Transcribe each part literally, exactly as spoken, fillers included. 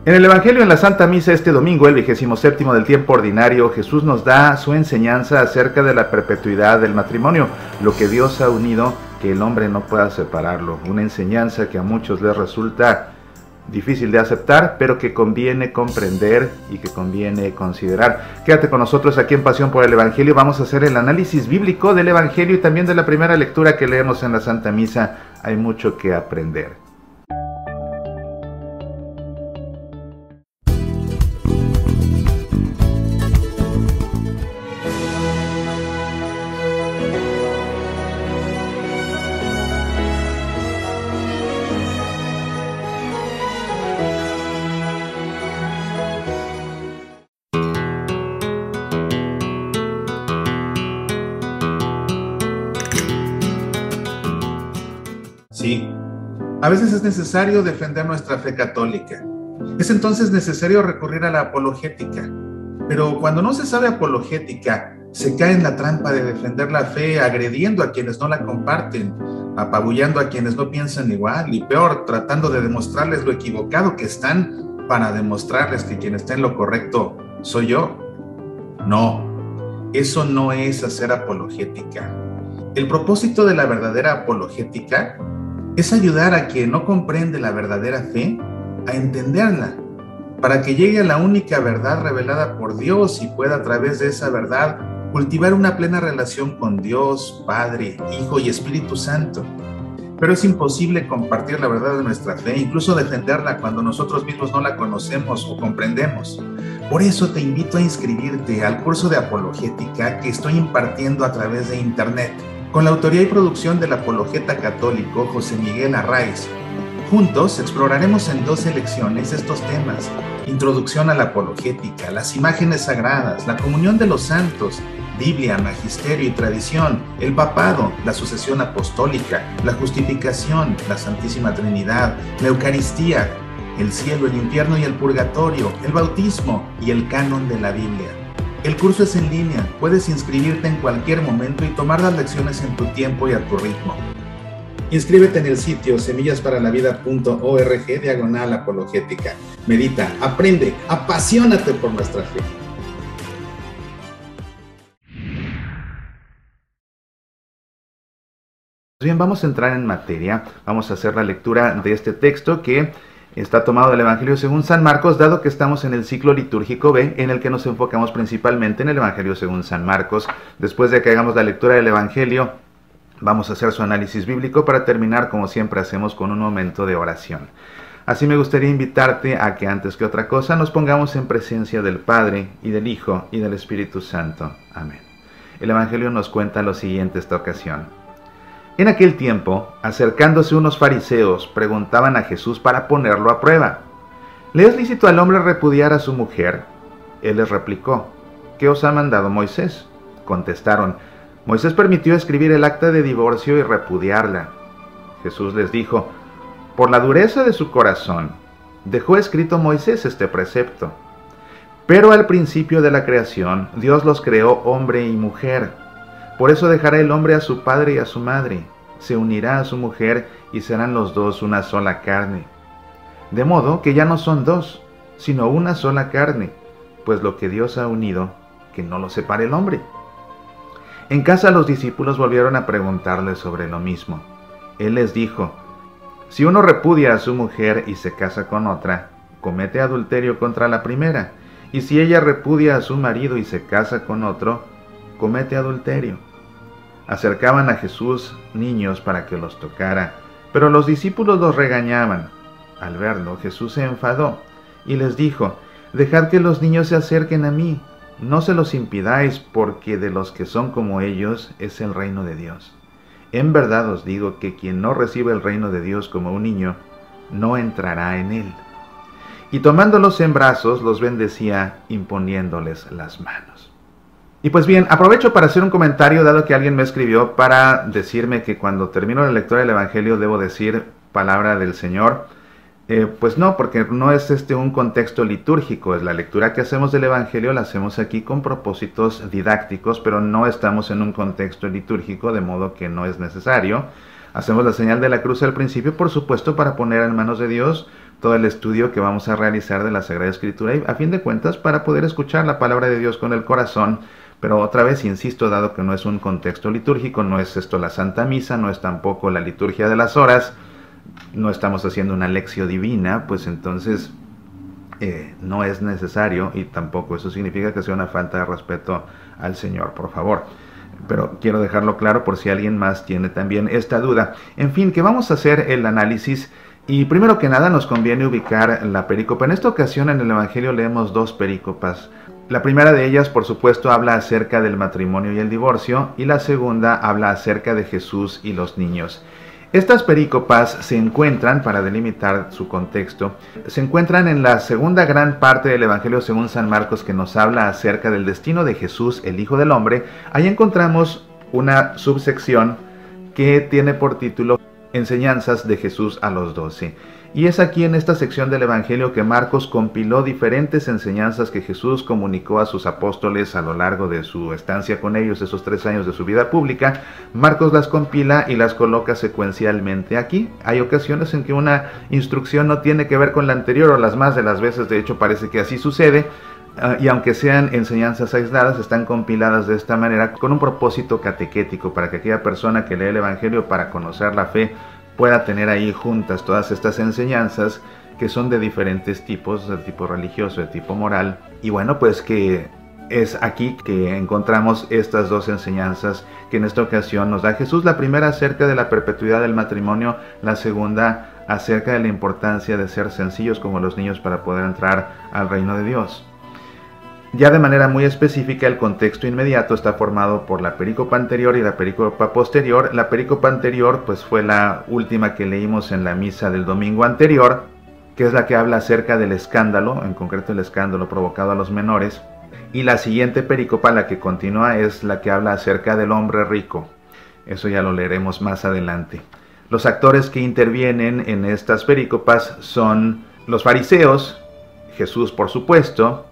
En el Evangelio en la Santa Misa este domingo, el vigésimo séptimo del tiempo ordinario, Jesús nos da su enseñanza acerca de la perpetuidad del matrimonio, lo que Dios ha unido, que el hombre no pueda separarlo. Una enseñanza que a muchos les resulta difícil de aceptar, pero que conviene comprender y que conviene considerar. Quédate con nosotros aquí en Pasión por el Evangelio. Vamos a hacer el análisis bíblico del Evangelio y también de la primera lectura que leemos en la Santa Misa. Hay mucho que aprender. Sí, a veces es necesario defender nuestra fe católica. Es entonces necesario recurrir a la apologética. Pero cuando no se sabe apologética, se cae en la trampa de defender la fe agrediendo a quienes no la comparten, apabullando a quienes no piensan igual y peor, tratando de demostrarles lo equivocado que están para demostrarles que quien está en lo correcto soy yo. No, eso no es hacer apologética. El propósito de la verdadera apologética es ayudar a quien no comprende la verdadera fe a entenderla, para que llegue a la única verdad revelada por Dios y pueda a través de esa verdad cultivar una plena relación con Dios, Padre, Hijo y Espíritu Santo. Pero es imposible compartir la verdad de nuestra fe, incluso defenderla cuando nosotros mismos no la conocemos o comprendemos. Por eso te invito a inscribirte al curso de apologética que estoy impartiendo a través de internet, con la autoría y producción del apologeta católico José Miguel Arraiz. Juntos exploraremos en doce lecciones estos temas: introducción a la apologética, las imágenes sagradas, la comunión de los santos, Biblia, magisterio y tradición, el papado, la sucesión apostólica, la justificación, la Santísima Trinidad, la Eucaristía, el cielo, el infierno y el purgatorio, el bautismo y el canon de la Biblia. El curso es en línea, puedes inscribirte en cualquier momento y tomar las lecciones en tu tiempo y a tu ritmo. Inscríbete en el sitio semillasparalavida punto org diagonal apologética. Medita, aprende, apasionate por nuestra fe. Bien, vamos a entrar en materia. Vamos a hacer la lectura de este texto que está tomado del Evangelio según San Marcos, dado que estamos en el ciclo litúrgico B, en el que nos enfocamos principalmente en el Evangelio según San Marcos. Después de que hagamos la lectura del Evangelio, vamos a hacer su análisis bíblico para terminar, como siempre hacemos, con un momento de oración. Así me gustaría invitarte a que antes que otra cosa nos pongamos en presencia del Padre, y del Hijo, y del Espíritu Santo. Amén. El Evangelio nos cuenta lo siguiente esta ocasión. En aquel tiempo, acercándose unos fariseos, preguntaban a Jesús para ponerlo a prueba: ¿le es lícito al hombre repudiar a su mujer? Él les replicó: ¿qué os ha mandado Moisés? Contestaron: Moisés permitió escribir el acta de divorcio y repudiarla. Jesús les dijo: por la dureza de su corazón, dejó escrito Moisés este precepto. Pero al principio de la creación, Dios los creó hombre y mujer. Por eso dejará el hombre a su padre y a su madre, se unirá a su mujer y serán los dos una sola carne. De modo que ya no son dos, sino una sola carne, pues lo que Dios ha unido, que no lo separe el hombre. En casa los discípulos volvieron a preguntarle sobre lo mismo. Él les dijo: si uno repudia a su mujer y se casa con otra, comete adulterio contra la primera, y si ella repudia a su marido y se casa con otro, comete adulterio. Acercaban a Jesús niños para que los tocara, pero los discípulos los regañaban. Al verlo, Jesús se enfadó y les dijo: dejad que los niños se acerquen a mí, no se los impidáis, porque de los que son como ellos es el reino de Dios. En verdad os digo que quien no recibe el reino de Dios como un niño, no entrará en él. Y tomándolos en brazos, los bendecía, imponiéndoles las manos. Y pues bien, aprovecho para hacer un comentario, dado que alguien me escribió para decirme que cuando termino la lectura del Evangelio debo decir palabra del Señor. Eh, pues no, porque no es este un contexto litúrgico, es la lectura que hacemos del Evangelio, la hacemos aquí con propósitos didácticos, pero no estamos en un contexto litúrgico, de modo que no es necesario. Hacemos la señal de la cruz al principio, por supuesto, para poner en manos de Dios, todo el estudio que vamos a realizar de la Sagrada Escritura y a fin de cuentas para poder escuchar la palabra de Dios con el corazón. Pero otra vez insisto, dado que no es un contexto litúrgico, no es esto la Santa Misa, no es tampoco la liturgia de las horas, no estamos haciendo una lección divina, pues entonces eh, no es necesario y tampoco eso significa que sea una falta de respeto al Señor, por favor. Pero quiero dejarlo claro por si alguien más tiene también esta duda. En fin, que vamos a hacer el análisis y primero que nada nos conviene ubicar la perícopa. En esta ocasión en el Evangelio leemos dos perícopas. La primera de ellas, por supuesto, habla acerca del matrimonio y el divorcio, y la segunda habla acerca de Jesús y los niños. Estas perícopas se encuentran, para delimitar su contexto, se encuentran en la segunda gran parte del Evangelio según San Marcos, que nos habla acerca del destino de Jesús, el Hijo del Hombre. Ahí encontramos una subsección que tiene por título Enseñanzas de Jesús a los doce. Y es aquí en esta sección del Evangelio que Marcos compiló diferentes enseñanzas que Jesús comunicó a sus apóstoles a lo largo de su estancia con ellos, esos tres años de su vida pública. Marcos las compila y las coloca secuencialmente aquí. Hay ocasiones en que una instrucción no tiene que ver con la anterior, o las más de las veces de hecho parece que así sucede. Uh, y aunque sean enseñanzas aisladas, están compiladas de esta manera con un propósito catequético, para que aquella persona que lee el Evangelio para conocer la fe pueda tener ahí juntas todas estas enseñanzas que son de diferentes tipos, de tipo religioso, de tipo moral. Y bueno, pues que es aquí que encontramos estas dos enseñanzas que en esta ocasión nos da Jesús. La primera acerca de la perpetuidad del matrimonio, la segunda acerca de la importancia de ser sencillos como los niños para poder entrar al reino de Dios. Ya de manera muy específica, el contexto inmediato está formado por la perícopa anterior y la perícopa posterior. La perícopa anterior pues fue la última que leímos en la misa del domingo anterior, que es la que habla acerca del escándalo, en concreto el escándalo provocado a los menores. Y la siguiente perícopa, la que continúa, es la que habla acerca del hombre rico. Eso ya lo leeremos más adelante. Los actores que intervienen en estas perícopas son los fariseos, Jesús por supuesto,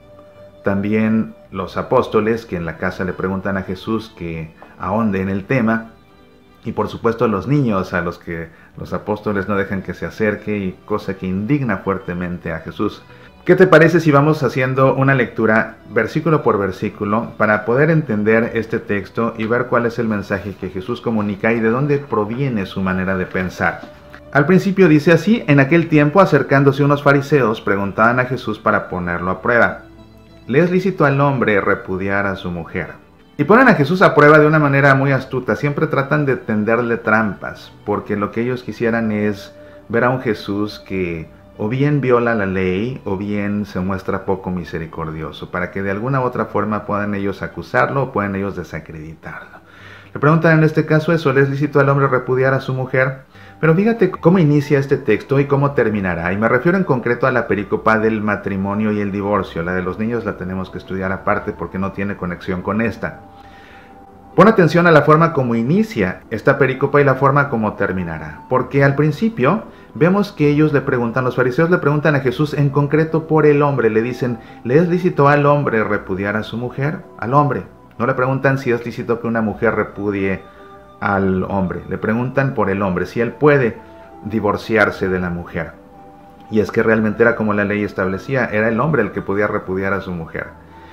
también los apóstoles que en la casa le preguntan a Jesús que ahonde en el tema, y por supuesto los niños a los que los apóstoles no dejan que se acerque, y cosa que indigna fuertemente a Jesús. ¿Qué te parece si vamos haciendo una lectura versículo por versículo para poder entender este texto y ver cuál es el mensaje que Jesús comunica y de dónde proviene su manera de pensar? Al principio dice así: en aquel tiempo, acercándose unos fariseos, preguntaban a Jesús para ponerlo a prueba: ¿le es lícito al hombre repudiar a su mujer? Y ponen a Jesús a prueba de una manera muy astuta. Siempre tratan de tenderle trampas, porque lo que ellos quisieran es ver a un Jesús que o bien viola la ley, o bien se muestra poco misericordioso, para que de alguna u otra forma puedan ellos acusarlo o puedan ellos desacreditarlo. Le preguntan en este caso eso: ¿le es lícito al hombre repudiar a su mujer? Pero fíjate cómo inicia este texto y cómo terminará. Y me refiero en concreto a la perícopa del matrimonio y el divorcio. La de los niños la tenemos que estudiar aparte porque no tiene conexión con esta. Pon atención a la forma como inicia esta perícopa y la forma como terminará. Porque al principio vemos que ellos le preguntan, los fariseos le preguntan a Jesús en concreto por el hombre. Le dicen: ¿le es lícito al hombre repudiar a su mujer? Al hombre. No le preguntan si es lícito que una mujer repudie al hombre. Le preguntan por el hombre, si él puede divorciarse de la mujer. Y es que realmente era como la ley establecía, era el hombre el que podía repudiar a su mujer.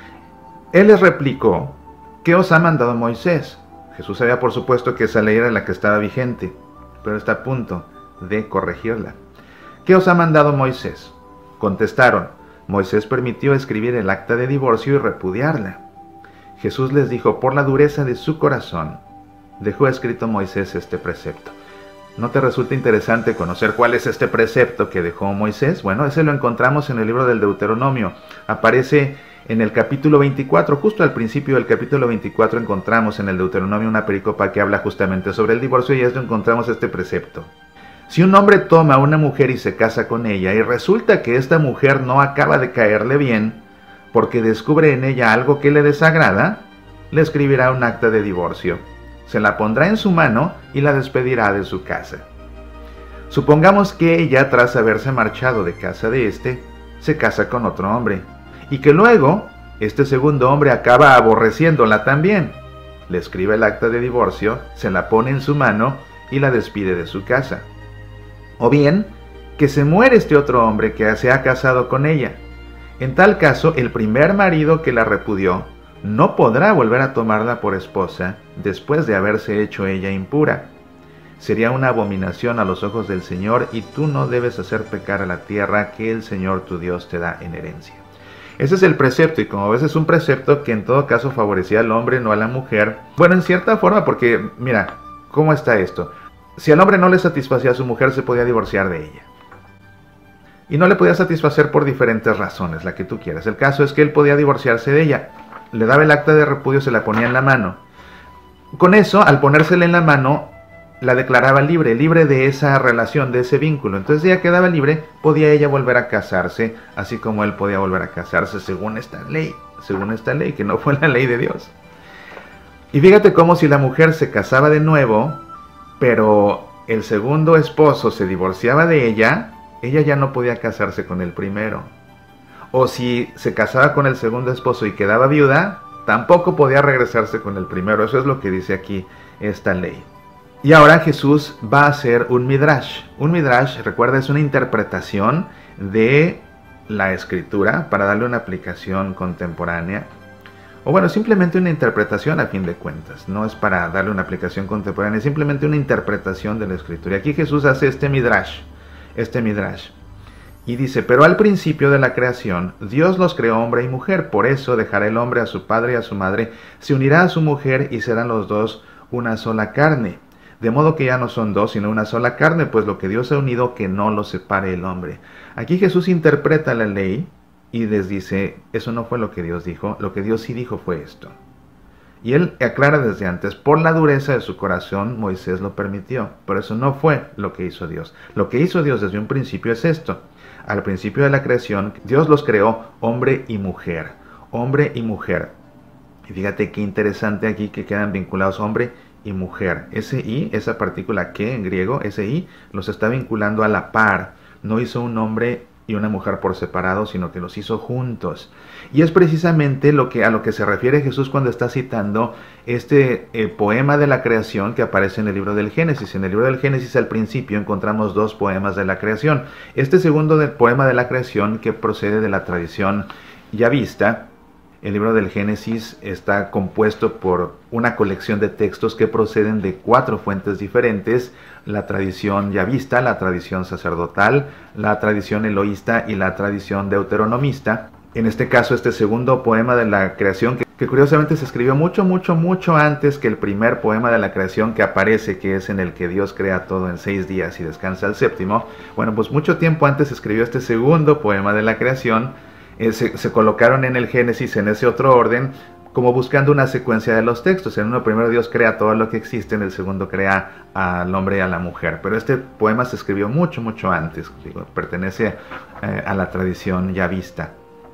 Él les replicó: ¿qué os ha mandado Moisés? Jesús sabía por supuesto que esa ley era la que estaba vigente, pero está a punto de corregirla. ¿Qué os ha mandado Moisés? Contestaron: Moisés permitió escribir el acta de divorcio y repudiarla. Jesús les dijo: por la dureza de su corazón dejó escrito Moisés este precepto. ¿No te resulta interesante conocer cuál es este precepto que dejó Moisés? Bueno, ese lo encontramos en el libro del Deuteronomio. Aparece en el capítulo veinticuatro, justo al principio del capítulo veinticuatro encontramos en el Deuteronomio una perícopa que habla justamente sobre el divorcio, y es donde encontramos este precepto. Si un hombre toma a una mujer y se casa con ella, y resulta que esta mujer no acaba de caerle bien, porque descubre en ella algo que le desagrada, le escribirá un acta de divorcio. Se la pondrá en su mano y la despedirá de su casa. Supongamos que ella, tras haberse marchado de casa de este, se casa con otro hombre, y que luego este segundo hombre acaba aborreciéndola también. Le escribe el acta de divorcio, se la pone en su mano y la despide de su casa. O bien, que se muere este otro hombre que se ha casado con ella. En tal caso, el primer marido que la repudió no podrá volver a tomarla por esposa después de haberse hecho ella impura. Sería una abominación a los ojos del Señor, y tú no debes hacer pecar a la tierra que el Señor tu Dios te da en herencia. Ese es el precepto, y como ves es un precepto que en todo caso favorecía al hombre, no a la mujer. Bueno, en cierta forma, porque mira, ¿cómo está esto? Si al hombre no le satisfacía a su mujer, se podía divorciar de ella. Y no le podía satisfacer por diferentes razones, la que tú quieras. El caso es que él podía divorciarse de ella. Le daba el acta de repudio, se la ponía en la mano. Con eso, al ponérsela en la mano, la declaraba libre, libre de esa relación, de ese vínculo. Entonces ella quedaba libre, podía ella volver a casarse, así como él podía volver a casarse según esta ley, según esta ley, que no fue la ley de Dios. Y fíjate cómo si la mujer se casaba de nuevo, pero el segundo esposo se divorciaba de ella, ella ya no podía casarse con el primero. O si se casaba con el segundo esposo y quedaba viuda, tampoco podía regresarse con el primero. Eso es lo que dice aquí esta ley. Y ahora Jesús va a hacer un midrash. Un midrash, recuerda, es una interpretación de la escritura para darle una aplicación contemporánea. O bueno, simplemente una interpretación a fin de cuentas. No es para darle una aplicación contemporánea, es simplemente una interpretación de la escritura. Y aquí Jesús hace este midrash, este midrash. Y dice, pero al principio de la creación, Dios los creó hombre y mujer. Por eso dejará el hombre a su padre y a su madre, se unirá a su mujer y serán los dos una sola carne. De modo que ya no son dos, sino una sola carne, pues lo que Dios ha unido, que no lo separe el hombre. Aquí Jesús interpreta la ley y les dice, eso no fue lo que Dios dijo, lo que Dios sí dijo fue esto. Y él aclara desde antes, por la dureza de su corazón Moisés lo permitió, pero eso no fue lo que hizo Dios. Lo que hizo Dios desde un principio es esto. Al principio de la creación, Dios los creó hombre y mujer, hombre y mujer. Y fíjate qué interesante aquí que quedan vinculados hombre y mujer. Ese i, esa partícula que en griego, ese i, los está vinculando a la par. No hizo un hombre y una mujer por separado, sino que los hizo juntos. Y es precisamente lo que, a lo que se refiere Jesús cuando está citando este eh, poema de la creación que aparece en el libro del Génesis. En el libro del Génesis al principio encontramos dos poemas de la creación. Este segundo de, poema de la creación, que procede de la tradición yavista. El libro del Génesis está compuesto por una colección de textos que proceden de cuatro fuentes diferentes: la tradición yavista, la tradición sacerdotal, la tradición eloísta y la tradición deuteronomista. En este caso, este segundo poema de la creación, que, que curiosamente se escribió mucho, mucho, mucho antes que el primer poema de la creación que aparece, que es en el que Dios crea todo en seis días y descansa el séptimo. Bueno, pues mucho tiempo antes se escribió este segundo poema de la creación. Eh, se, se colocaron en el Génesis en ese otro orden, como buscando una secuencia de los textos. En uno primero Dios crea todo lo que existe, en el segundo crea al hombre y a la mujer. Pero este poema se escribió mucho, mucho antes, digo, pertenece eh, a la tradición yavista.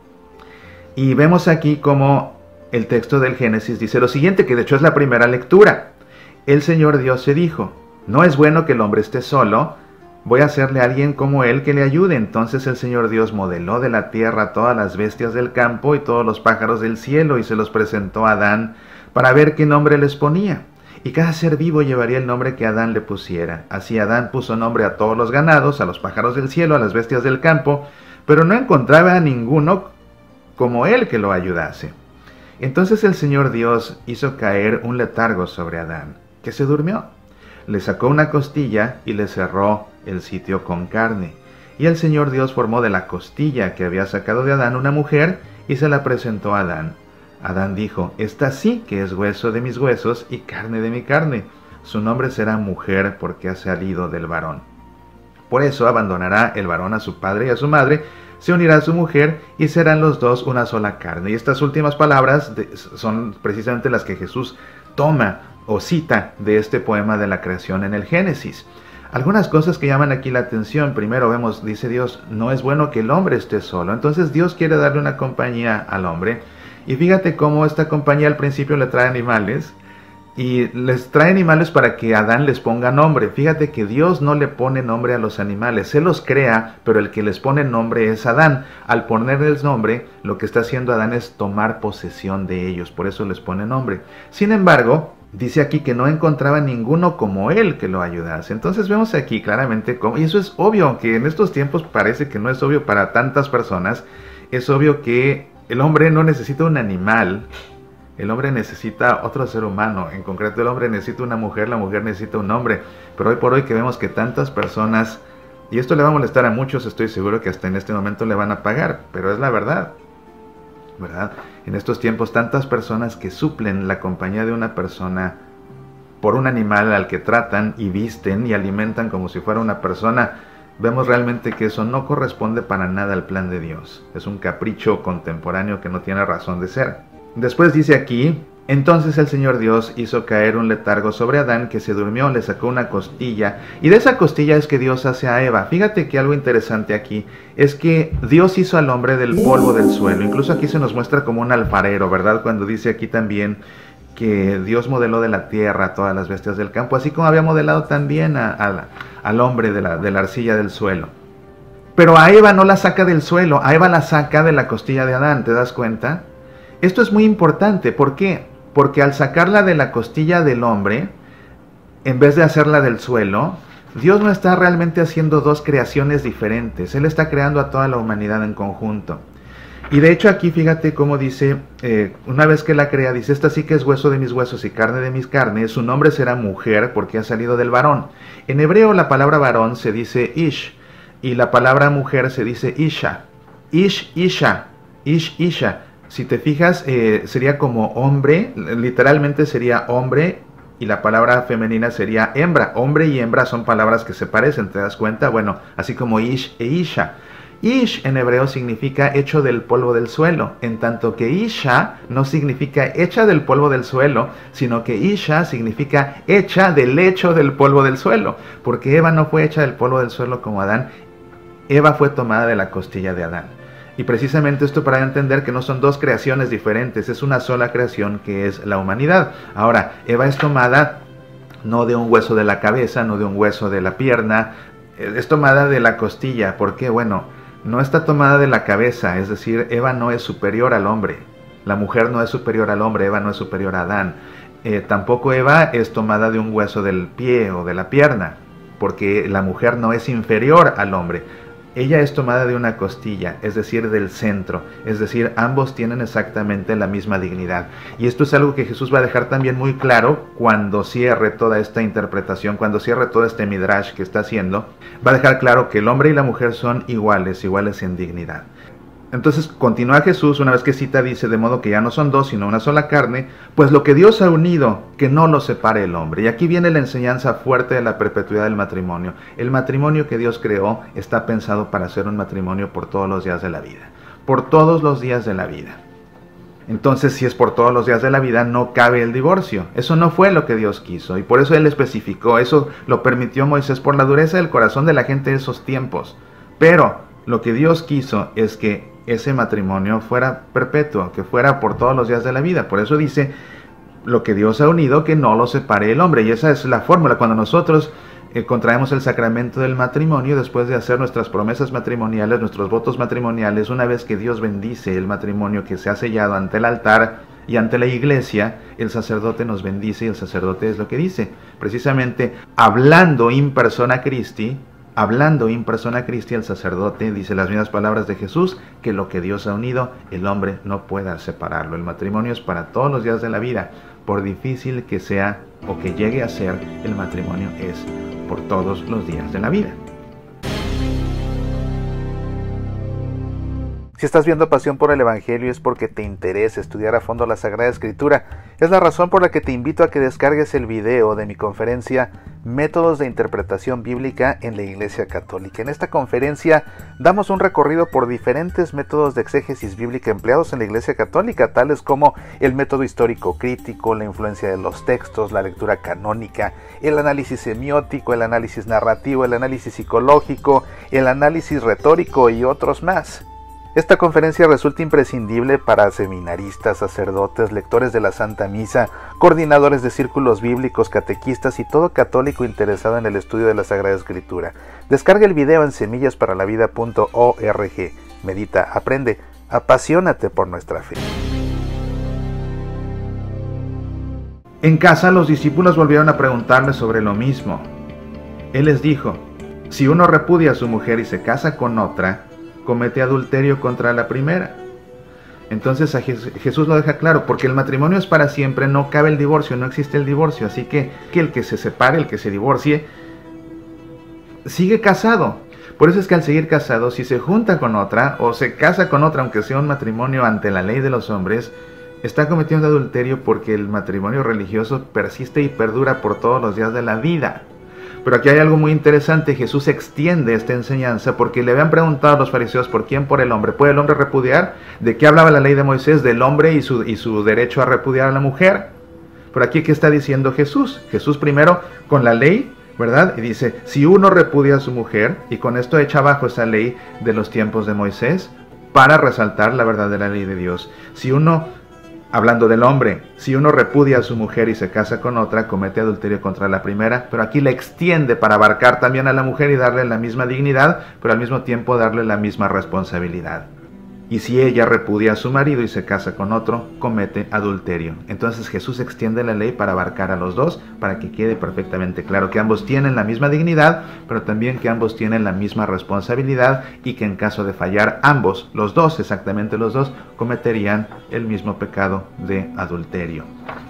Y vemos aquí como el texto del Génesis dice lo siguiente, que de hecho es la primera lectura. El Señor Dios se dijo, no es bueno que el hombre esté solo, voy a hacerle a alguien como él que le ayude. Entonces el Señor Dios modeló de la tierra todas las bestias del campo y todos los pájaros del cielo y se los presentó a Adán para ver qué nombre les ponía. Y cada ser vivo llevaría el nombre que Adán le pusiera. Así Adán puso nombre a todos los ganados, a los pájaros del cielo, a las bestias del campo, pero no encontraba a ninguno como él que lo ayudase. Entonces el Señor Dios hizo caer un letargo sobre Adán, que se durmió. Le sacó una costilla y le cerró el sitio con carne. Y el Señor Dios formó de la costilla que había sacado de Adán una mujer y se la presentó a Adán. Adán dijo, esta sí que es hueso de mis huesos y carne de mi carne. Su nombre será mujer porque ha salido del varón. Por eso abandonará el varón a su padre y a su madre, se unirá a su mujer y serán los dos una sola carne. Y estas últimas palabras de, son precisamente las que Jesús toma o cita de este poema de la creación en el Génesis. Algunas cosas que llaman aquí la atención. Primero vemos, dice Dios, no es bueno que el hombre esté solo. Entonces Dios quiere darle una compañía al hombre. Y fíjate cómo esta compañía al principio le trae animales. Y les trae animales para que Adán les ponga nombre. Fíjate que Dios no le pone nombre a los animales. Él los crea, pero el que les pone nombre es Adán. Al ponerles nombre, lo que está haciendo Adán es tomar posesión de ellos. Por eso les pone nombre. Sin embargo, dice aquí que no encontraba ninguno como él que lo ayudase. Entonces vemos aquí claramente cómo, y eso es obvio, aunque en estos tiempos parece que no es obvio para tantas personas, es obvio que el hombre no necesita un animal, el hombre necesita otro ser humano, en concreto el hombre necesita una mujer, la mujer necesita un hombre, pero hoy por hoy que vemos que tantas personas, y esto le va a molestar a muchos, estoy seguro que hasta en este momento le van a pagar, pero es la verdad, ¿verdad? En estos tiempos tantas personas que suplen la compañía de una persona por un animal al que tratan y visten y alimentan como si fuera una persona, vemos realmente que eso no corresponde para nada al plan de Dios. Es un capricho contemporáneo que no tiene razón de ser. Después dice aquí, entonces el Señor Dios hizo caer un letargo sobre Adán, que se durmió, le sacó una costilla, y de esa costilla es que Dios hace a Eva. Fíjate que algo interesante aquí es que Dios hizo al hombre del polvo del suelo. Incluso aquí se nos muestra como un alfarero, ¿verdad? Cuando dice aquí también que Dios modeló de la tierra todas las bestias del campo, así como había modelado también a, a, al hombre de la, de la arcilla del suelo. Pero a Eva no la saca del suelo, a Eva la saca de la costilla de Adán, ¿te das cuenta? Esto es muy importante, ¿por qué? Porque al sacarla de la costilla del hombre, en vez de hacerla del suelo, Dios no está realmente haciendo dos creaciones diferentes, Él está creando a toda la humanidad en conjunto. Y de hecho aquí fíjate cómo dice, eh, una vez que la crea, dice, esta sí que es hueso de mis huesos y carne de mis carnes, su nombre será mujer porque ha salido del varón. En hebreo la palabra varón se dice ish, y la palabra mujer se dice isha. Ish, isha, ish, isha. Si te fijas, eh, sería como hombre, literalmente sería hombre, y la palabra femenina sería hembra. Hombre y hembra son palabras que se parecen, ¿te das cuenta? Bueno, así como ish e isha. Ish en hebreo significa hecho del polvo del suelo, en tanto que isha no significa hecha del polvo del suelo, sino que isha significa hecha del hecho del polvo del suelo, porque Eva no fue hecha del polvo del suelo como Adán, Eva fue tomada de la costilla de Adán. Y precisamente esto para entender que no son dos creaciones diferentes, es una sola creación que es la humanidad. Ahora, Eva es tomada no de un hueso de la cabeza, no de un hueso de la pierna, es tomada de la costilla. ¿Por qué? Bueno, no está tomada de la cabeza, es decir, Eva no es superior al hombre, la mujer no es superior al hombre, Eva no es superior a Adán. Eh, tampoco Eva es tomada de un hueso del pie o de la pierna, porque la mujer no es inferior al hombre. Ella es tomada de una costilla, es decir, del centro, es decir, ambos tienen exactamente la misma dignidad. Y esto es algo que Jesús va a dejar también muy claro cuando cierre toda esta interpretación, cuando cierre todo este midrash que está haciendo, va a dejar claro que el hombre y la mujer son iguales, iguales en dignidad. Entonces continúa Jesús, una vez que cita, dice, de modo que ya no son dos, sino una sola carne, pues lo que Dios ha unido, que no lo separe el hombre. Y aquí viene la enseñanza fuerte de la perpetuidad del matrimonio. El matrimonio que Dios creó está pensado para ser un matrimonio por todos los días de la vida. Por todos los días de la vida. Entonces, si es por todos los días de la vida, no cabe el divorcio. Eso no fue lo que Dios quiso. Y por eso Él especificó, eso lo permitió Moisés por la dureza del corazón de la gente de esos tiempos. Pero lo que Dios quiso es que ese matrimonio fuera perpetuo, que fuera por todos los días de la vida. Por eso dice, lo que Dios ha unido, que no lo separe el hombre. Y esa es la fórmula. Cuando nosotros eh, contraemos el sacramento del matrimonio, después de hacer nuestras promesas matrimoniales, nuestros votos matrimoniales, una vez que Dios bendice el matrimonio que se ha sellado ante el altar y ante la iglesia, el sacerdote nos bendice, y el sacerdote es lo que dice. Precisamente, hablando in persona Christi, Hablando in persona Christi, el sacerdote dice las mismas palabras de Jesús, que lo que Dios ha unido, el hombre no pueda separarlo. El matrimonio es para todos los días de la vida. Por difícil que sea o que llegue a ser, el matrimonio es por todos los días de la vida. Si estás viendo Pasión por el Evangelio es porque te interesa estudiar a fondo la Sagrada Escritura. Es la razón por la que te invito a que descargues el video de mi conferencia Métodos de Interpretación Bíblica en la Iglesia Católica. En esta conferencia damos un recorrido por diferentes métodos de exégesis bíblica empleados en la Iglesia Católica, tales como el método histórico crítico, la influencia de los textos, la lectura canónica, el análisis semiótico, el análisis narrativo, el análisis psicológico, el análisis retórico y otros más. Esta conferencia resulta imprescindible para seminaristas, sacerdotes, lectores de la Santa Misa, coordinadores de círculos bíblicos, catequistas y todo católico interesado en el estudio de la Sagrada Escritura. Descarga el video en semillas para la vida punto org. Medita, aprende, apasionate por nuestra fe. En casa los discípulos volvieron a preguntarle sobre lo mismo. Él les dijo: si uno repudia a su mujer y se casa con otra, comete adulterio contra la primera. Entonces a Jesús lo deja claro, porque el matrimonio es para siempre, no cabe el divorcio, no existe el divorcio, así que, que el que se separe, el que se divorcie, sigue casado. Por eso es que al seguir casado, si se junta con otra o se casa con otra, aunque sea un matrimonio ante la ley de los hombres, está cometiendo adulterio, porque el matrimonio religioso persiste y perdura por todos los días de la vida. Pero aquí hay algo muy interesante. Jesús extiende esta enseñanza porque le habían preguntado a los fariseos por quién, por el hombre. ¿Puede el hombre repudiar? ¿De qué hablaba la ley de Moisés? Del hombre y su, y su derecho a repudiar a la mujer. Pero aquí, ¿qué está diciendo Jesús? Jesús primero con la ley, ¿verdad? Y dice, si uno repudia a su mujer, y con esto echa abajo esa ley de los tiempos de Moisés para resaltar la verdadera ley de Dios. Si uno... Hablando del hombre, si uno repudia a su mujer y se casa con otra, comete adulterio contra la primera, pero aquí la extiende para abarcar también a la mujer y darle la misma dignidad, pero al mismo tiempo darle la misma responsabilidad. Y si ella repudia a su marido y se casa con otro, comete adulterio. Entonces Jesús extiende la ley para abarcar a los dos, para que quede perfectamente claro que ambos tienen la misma dignidad, pero también que ambos tienen la misma responsabilidad, y que en caso de fallar ambos, los dos, exactamente los dos, cometerían el mismo pecado de adulterio.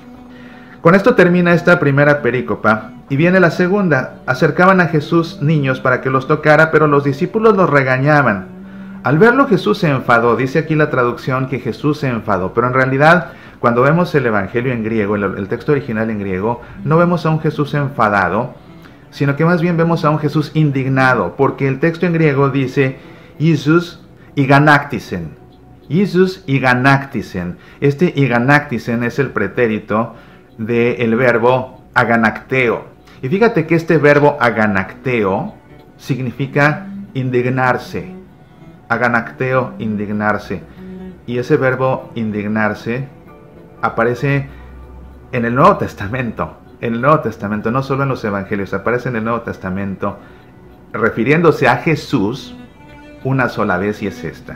Con esto termina esta primera perícopa, y viene la segunda. Acercaban a Jesús niños para que los tocara, pero los discípulos los regañaban. Al verlo, Jesús se enfadó. Dice aquí la traducción que Jesús se enfadó, pero en realidad, cuando vemos el Evangelio en griego, el, el texto original en griego, no vemos a un Jesús enfadado, sino que más bien vemos a un Jesús indignado, porque el texto en griego dice Jesús iganáctisen. Jesús iganáctisen. Este iganáctisen es el pretérito del verbo aganacteo. Y fíjate que este verbo aganacteo significa indignarse. Aganacteo, indignarse. Y ese verbo indignarse aparece en el Nuevo Testamento. En el Nuevo Testamento, no solo en los Evangelios, aparece en el Nuevo Testamento refiriéndose a Jesús una sola vez, y es esta.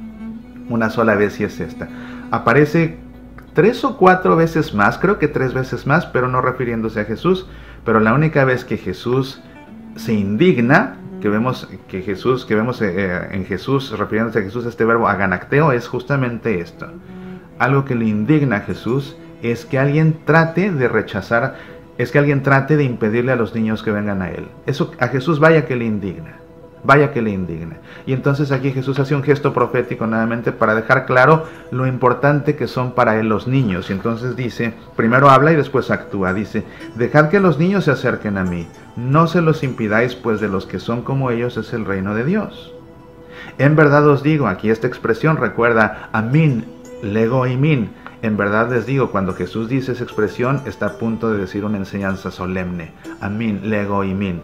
Una sola vez y es esta. Aparece tres o cuatro veces más, creo que tres veces más, pero no refiriéndose a Jesús. Pero la única vez que Jesús se indigna, que vemos que Jesús, que vemos eh, en Jesús, refiriéndose a Jesús, este verbo aganacteo, es justamente esto. Algo que le indigna a Jesús es que alguien trate de rechazar, es que alguien trate de impedirle a los niños que vengan a él. Eso a Jesús vaya que le indigna, vaya que le indigna. Y entonces aquí Jesús hace un gesto profético nuevamente para dejar claro lo importante que son para él los niños. Y entonces dice, primero habla y después actúa. Dice, dejad que los niños se acerquen a mí. No se los impidáis, pues de los que son como ellos es el reino de Dios. En verdad os digo, aquí esta expresión recuerda amín, lego y min. En verdad les digo, cuando Jesús dice esa expresión, está a punto de decir una enseñanza solemne. Amín, lego y min.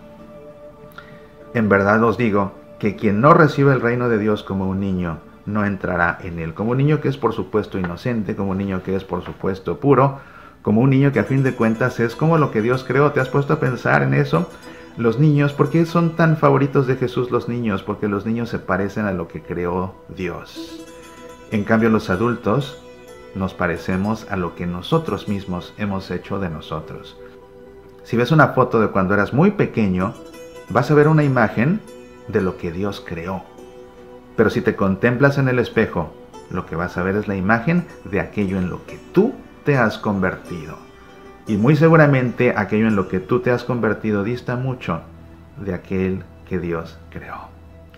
En verdad os digo que quien no recibe el reino de Dios como un niño, no entrará en él. Como un niño que es por supuesto inocente, como un niño que es por supuesto puro, como un niño que a fin de cuentas es como lo que Dios creó. ¿Te has puesto a pensar en eso? Los niños, ¿por qué son tan favoritos de Jesús los niños? Porque los niños se parecen a lo que creó Dios. En cambio, los adultos nos parecemos a lo que nosotros mismos hemos hecho de nosotros. Si ves una foto de cuando eras muy pequeño, vas a ver una imagen de lo que Dios creó. Pero si te contemplas en el espejo, lo que vas a ver es la imagen de aquello en lo que tú te has convertido. Y muy seguramente aquello en lo que tú te has convertido dista mucho de aquel que Dios creó.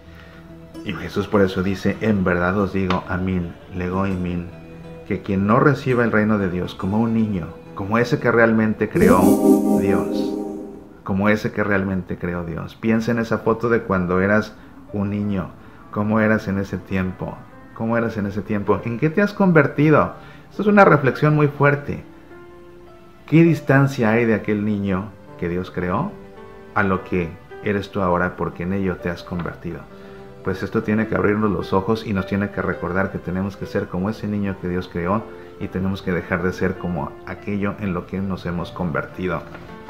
Y Jesús por eso dice, en verdad os digo, amín, lego y min, que quien no reciba el reino de Dios como un niño, como ese que realmente creó Dios, como ese que realmente creó Dios. Piensa en esa foto de cuando eras un niño, cómo eras en ese tiempo, cómo eras en ese tiempo, ¿en qué te has convertido? Esto es una reflexión muy fuerte. ¿Qué distancia hay de aquel niño que Dios creó a lo que eres tú ahora, porque en ello te has convertido? Pues esto tiene que abrirnos los ojos y nos tiene que recordar que tenemos que ser como ese niño que Dios creó y tenemos que dejar de ser como aquello en lo que nos hemos convertido.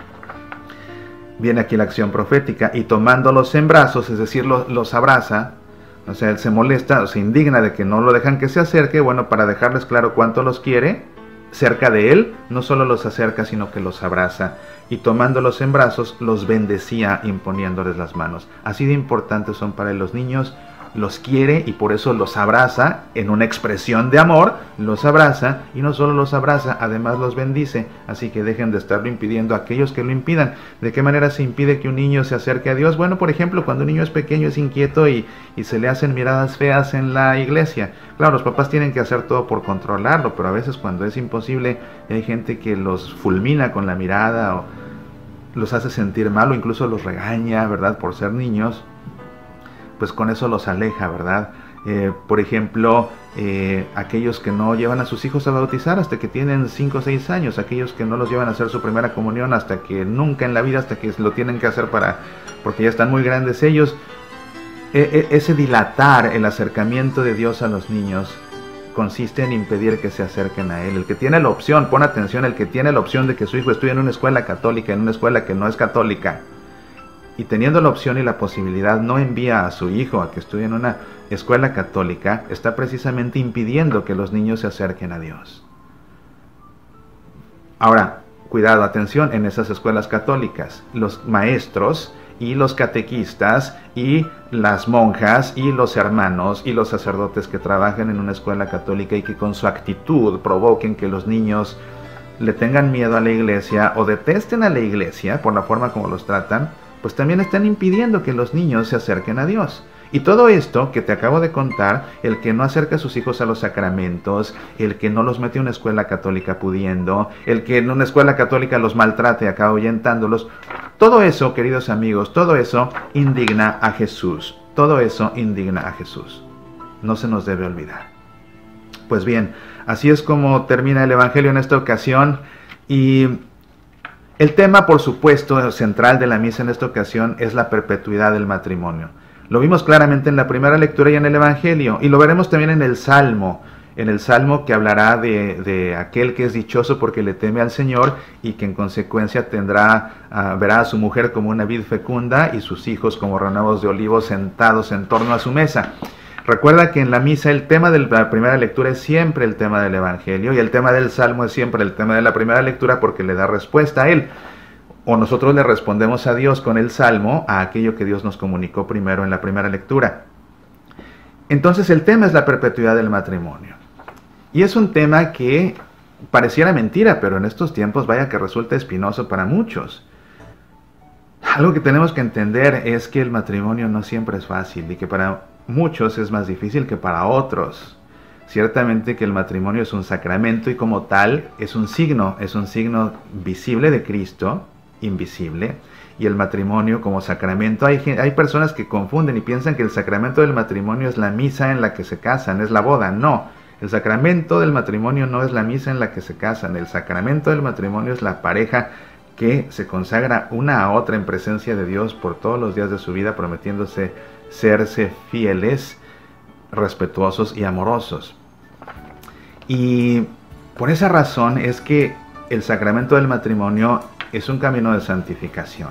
Viene aquí la acción profética, y tomándolos en brazos, es decir, los, los abraza. O sea, él se molesta, o se indigna de que no lo dejan que se acerque. Bueno, para dejarles claro cuánto los quiere, cerca de él, no solo los acerca, sino que los abraza. Y tomándolos en brazos, los bendecía imponiéndoles las manos. Así de importantes son para él los niños. Los quiere y por eso los abraza en una expresión de amor, los abraza y no solo los abraza, además los bendice. Así que dejen de estarlo impidiendo a aquellos que lo impidan. ¿De qué manera se impide que un niño se acerque a Dios? Bueno, por ejemplo, cuando un niño es pequeño, es inquieto y, y se le hacen miradas feas en la iglesia. Claro, los papás tienen que hacer todo por controlarlo, pero a veces cuando es imposible hay gente que los fulmina con la mirada o los hace sentir mal o incluso los regaña, ¿verdad? Por ser niños. Pues con eso los aleja, ¿verdad? Eh, por ejemplo, eh, aquellos que no llevan a sus hijos a bautizar hasta que tienen cinco o seis años, aquellos que no los llevan a hacer su primera comunión hasta que nunca en la vida, hasta que lo tienen que hacer para, porque ya están muy grandes ellos. E- e- ese dilatar el acercamiento de Dios a los niños consiste en impedir que se acerquen a Él. El que tiene la opción, pon atención, el que tiene la opción de que su hijo estudie en una escuela católica, en una escuela que no es católica, y teniendo la opción y la posibilidad no envía a su hijo a que estudie en una escuela católica, está precisamente impidiendo que los niños se acerquen a Dios. Ahora, cuidado, atención, en esas escuelas católicas, los maestros y los catequistas y las monjas y los hermanos y los sacerdotes que trabajan en una escuela católica y que con su actitud provoquen que los niños le tengan miedo a la iglesia o detesten a la iglesia por la forma como los tratan, pues también están impidiendo que los niños se acerquen a Dios. Y todo esto que te acabo de contar, el que no acerca a sus hijos a los sacramentos, el que no los mete a una escuela católica pudiendo, el que en una escuela católica los maltrate, acaba ahuyentándolos, todo eso, queridos amigos, todo eso indigna a Jesús. Todo eso indigna a Jesús. No se nos debe olvidar. Pues bien, así es como termina el Evangelio en esta ocasión. Y el tema, por supuesto, central de la misa en esta ocasión es la perpetuidad del matrimonio. Lo vimos claramente en la primera lectura y en el Evangelio, y lo veremos también en el Salmo, en el Salmo que hablará de, de aquel que es dichoso porque le teme al Señor y que en consecuencia tendrá, uh, verá a su mujer como una vid fecunda y sus hijos como renuevos de olivos sentados en torno a su mesa. Recuerda que en la misa el tema de la primera lectura es siempre el tema del Evangelio y el tema del Salmo es siempre el tema de la primera lectura porque le da respuesta a él. O nosotros le respondemos a Dios con el Salmo a aquello que Dios nos comunicó primero en la primera lectura. Entonces el tema es la perpetuidad del matrimonio. Y es un tema que pareciera mentira, pero en estos tiempos vaya que resulta espinoso para muchos. Algo que tenemos que entender es que el matrimonio no siempre es fácil y que para muchos es más difícil que para otros. Ciertamente que el matrimonio es un sacramento y como tal es un signo, es un signo visible de Cristo, invisible, y el matrimonio como sacramento, hay, hay personas que confunden y piensan que el sacramento del matrimonio es la misa en la que se casan, es la boda. No, el sacramento del matrimonio no es la misa en la que se casan, el sacramento del matrimonio es la pareja que se consagra una a otra en presencia de Dios por todos los días de su vida, prometiéndose serse fieles, respetuosos y amorosos. Y por esa razón es que el sacramento del matrimonio es un camino de santificación.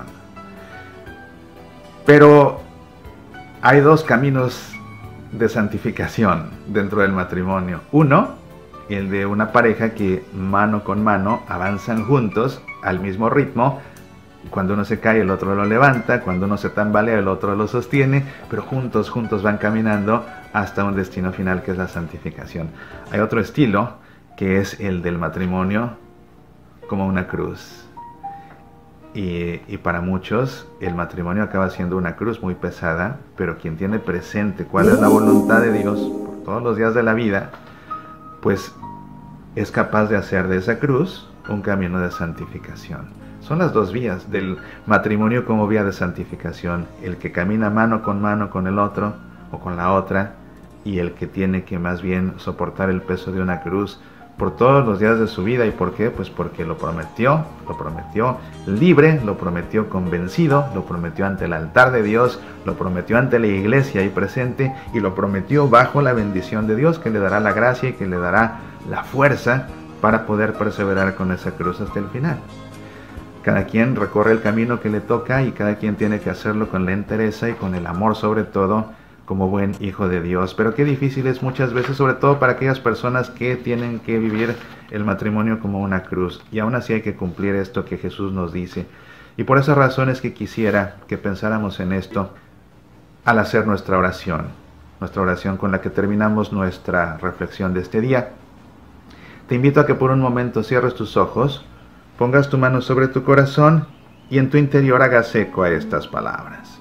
Pero hay dos caminos de santificación dentro del matrimonio. Uno, el de una pareja que mano con mano avanzan juntos al mismo ritmo. Cuando uno se cae, el otro lo levanta. Cuando uno se tambalea, el otro lo sostiene. Pero juntos, juntos van caminando hasta un destino final que es la santificación. Hay otro estilo que es el del matrimonio como una cruz. Y, y para muchos el matrimonio acaba siendo una cruz muy pesada, pero quien tiene presente cuál es la voluntad de Dios por todos los días de la vida, pues es capaz de hacer de esa cruz un camino de santificación. Son las dos vías del matrimonio como vía de santificación, el que camina mano con mano con el otro o con la otra, y el que tiene que más bien soportar el peso de una cruz por todos los días de su vida. ¿Y por qué? Pues porque lo prometió, lo prometió libre, lo prometió convencido, lo prometió ante el altar de Dios, lo prometió ante la iglesia ahí presente, y lo prometió bajo la bendición de Dios, que le dará la gracia y que le dará la fuerza para poder perseverar con esa cruz hasta el final. Cada quien recorre el camino que le toca y cada quien tiene que hacerlo con la entereza y con el amor sobre todo, como buen hijo de Dios. Pero qué difícil es muchas veces, sobre todo para aquellas personas que tienen que vivir el matrimonio como una cruz. Y aún así hay que cumplir esto que Jesús nos dice. Y por esas razones que quisiera que pensáramos en esto al hacer nuestra oración. Nuestra oración con la que terminamos nuestra reflexión de este día. Te invito a que por un momento cierres tus ojos, pongas tu mano sobre tu corazón y en tu interior hagas eco a estas palabras.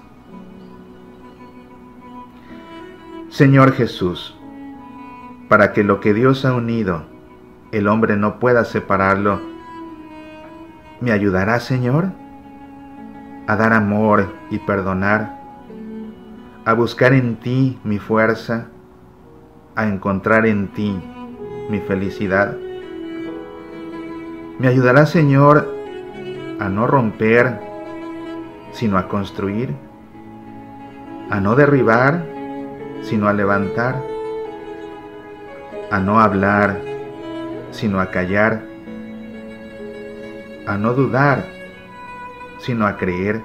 Señor Jesús, para que lo que Dios ha unido, el hombre no pueda separarlo, ¿me ayudarás, Señor, a dar amor y perdonar, a buscar en ti mi fuerza, a encontrar en ti mi felicidad? ¿Me ayudarás, Señor, a no romper, sino a construir, a no derribar, sino a levantar, a no hablar, sino a callar, a no dudar, sino a creer,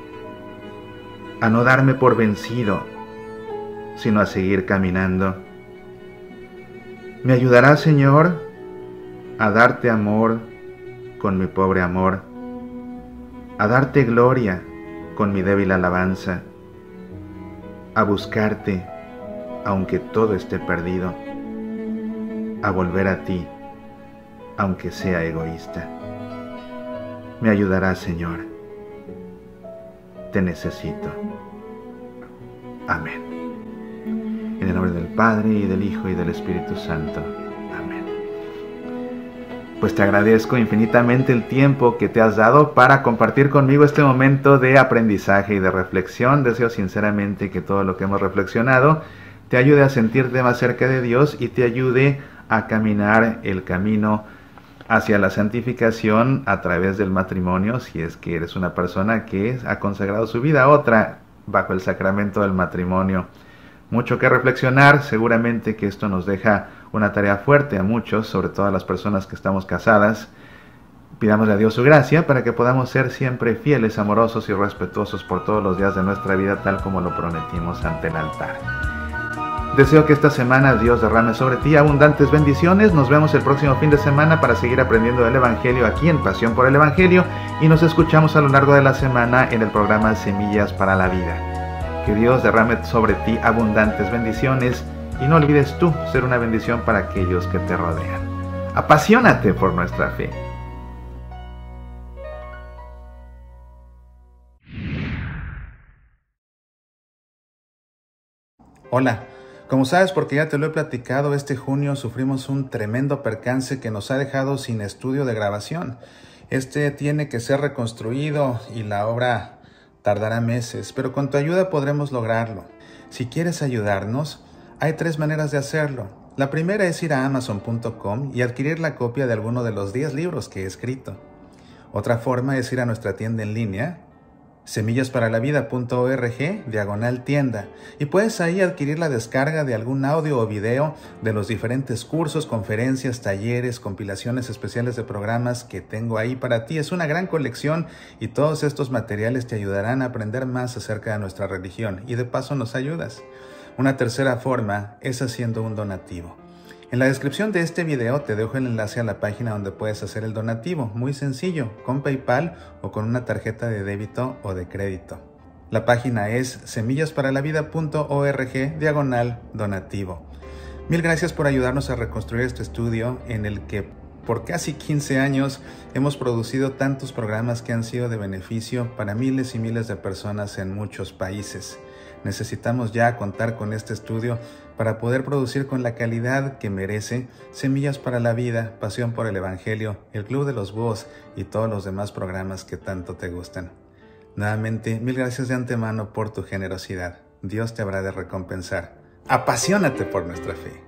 a no darme por vencido, sino a seguir caminando? ¿Me ayudarás, Señor, a darte amor con mi pobre amor, a darte gloria con mi débil alabanza, a buscarte aunque todo esté perdido, a volver a ti aunque sea egoísta? ¿Me ayudarás, Señor? Te necesito. Amén. En el nombre del Padre, y del Hijo, y del Espíritu Santo. Amén. Pues te agradezco infinitamente el tiempo que te has dado para compartir conmigo este momento de aprendizaje y de reflexión. Deseo sinceramente que todo lo que hemos reflexionado te ayude a sentirte más cerca de Dios y te ayude a caminar el camino hacia la santificación a través del matrimonio, si es que eres una persona que ha consagrado su vida a otra bajo el sacramento del matrimonio. Mucho que reflexionar, seguramente que esto nos deja una tarea fuerte a muchos, sobre todo a las personas que estamos casadas. Pidámosle a Dios su gracia para que podamos ser siempre fieles, amorosos y respetuosos por todos los días de nuestra vida, tal como lo prometimos ante el altar. Deseo que esta semana Dios derrame sobre ti abundantes bendiciones. Nos vemos el próximo fin de semana para seguir aprendiendo del Evangelio aquí en Pasión por el Evangelio, y nos escuchamos a lo largo de la semana en el programa Semillas para la Vida. Que Dios derrame sobre ti abundantes bendiciones y no olvides tú ser una bendición para aquellos que te rodean. Apasionate por nuestra fe. Hola. Como sabes, porque ya te lo he platicado, este junio sufrimos un tremendo percance que nos ha dejado sin estudio de grabación. Este tiene que ser reconstruido y la obra tardará meses, pero con tu ayuda podremos lograrlo. Si quieres ayudarnos, hay tres maneras de hacerlo. La primera es ir a amazon punto com y adquirir la copia de alguno de los diez libros que he escrito. Otra forma es ir a nuestra tienda en línea, semillas para la vida punto org, diagonal tienda, y puedes ahí adquirir la descarga de algún audio o video de los diferentes cursos, conferencias, talleres, compilaciones especiales de programas que tengo ahí para ti. Es una gran colección y todos estos materiales te ayudarán a aprender más acerca de nuestra religión y de paso nos ayudas. Una tercera forma es haciendo un donativo. En la descripción de este video te dejo el enlace a la página donde puedes hacer el donativo, muy sencillo, con PayPal o con una tarjeta de débito o de crédito. La página es semillas para la vida punto org, diagonal donativo. Mil gracias por ayudarnos a reconstruir este estudio en el que por casi quince años hemos producido tantos programas que han sido de beneficio para miles y miles de personas en muchos países. Necesitamos ya contar con este estudio para poder producir con la calidad que merece Semillas para la Vida, Pasión por el Evangelio, el Club de los Búhos y todos los demás programas que tanto te gustan. Nuevamente, mil gracias de antemano por tu generosidad. Dios te habrá de recompensar. Apasionate por nuestra fe.